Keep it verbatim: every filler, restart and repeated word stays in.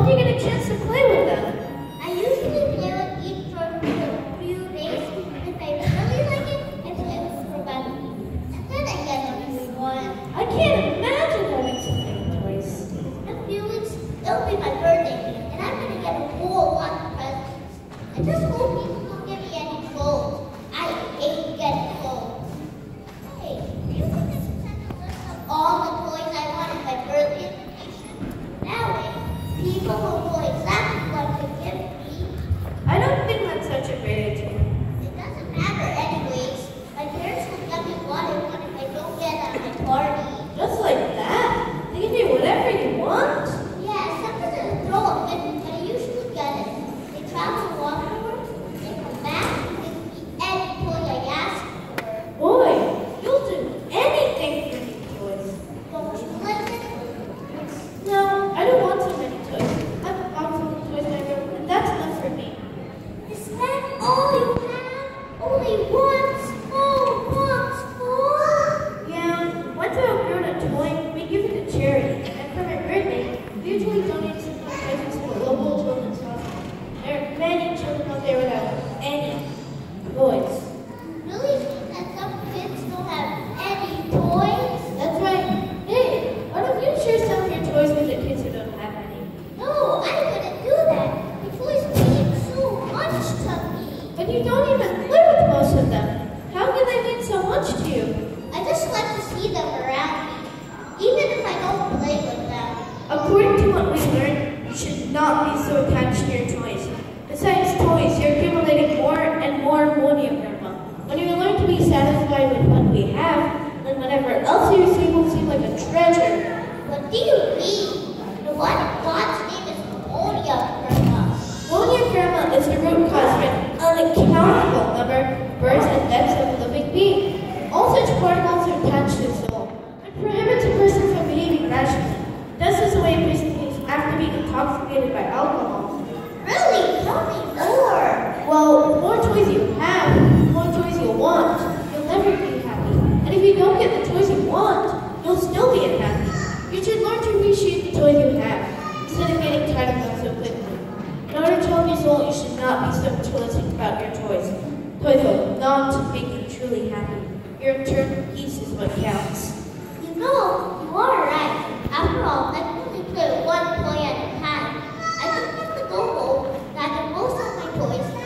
do you get a chance to play with them? I usually play with each for a few days. If I really like it, I play with for about a week. Then I get a new one. I can't imagine having so many toys. In a few weeks, it'll be my birthday, and I'm gonna get a whole lot of presents. I just hope people don't give me any clothes. I hate getting clothes. Hey, do you think I should send a list of all the toys I want in my birthday invitation? That way, people will know exactly what to give me. I don't think that's such a great idea. It doesn't matter anyways. My parents will get me what I want if I don't get at my party. Just like that? They can do whatever you want? Yeah, except for the throw a fit, but I usually get it. They travel afterwards, they come back, and give me any toy I ask for. Boy, you'll do anything for these toys. Don't you like it? No, I don't want so many toys. I've bought so many toys in my room, and that's enough for me. Is that all you have? Only one small box full? Yeah, once I outgrown a toy, we give it to charity. And for my birthday, we usually donate some toys to a local children's hospital. There are many children out there without any toys. Really? That some kids don't have any toys? That's right. Hey, why don't you share some of your toys with the kids who don't have any? No, I wouldn't do that. The toys mean so much to me. But you don't even play with most of them. How can they mean so much to you? I just like to see them around me, even if I don't play with them. According to what we learned, you should not be so attached to your toys. Besides toys, you're accumulating more and more money karma. When you learn to be satisfied with what we have, then whatever else you receive will seem like a treasure. What do you mean? The one in God's name is Monia Karma. Monia karma is the root cause for an unaccountable number of births and deaths of a living being. All such particles are attached to the soul, and prohibits a person from behaving rationally. Thus is the way a person behaves after being intoxicated by alcohol. Really? Tell me more. Well, the more toys you have, the more toys you'll want. You'll never be happy. And if you don't get the toys you want, you'll still be unhappy. You should learn to appreciate the toys you have, instead of getting tired of them so quickly. In order to help your soul, you should not be so materialistic about your toys. Toys will not make you truly happy. Your internal peace is what counts. You know, you are right. After all, I can only play one toy at a time. I just have to go home that most of my toys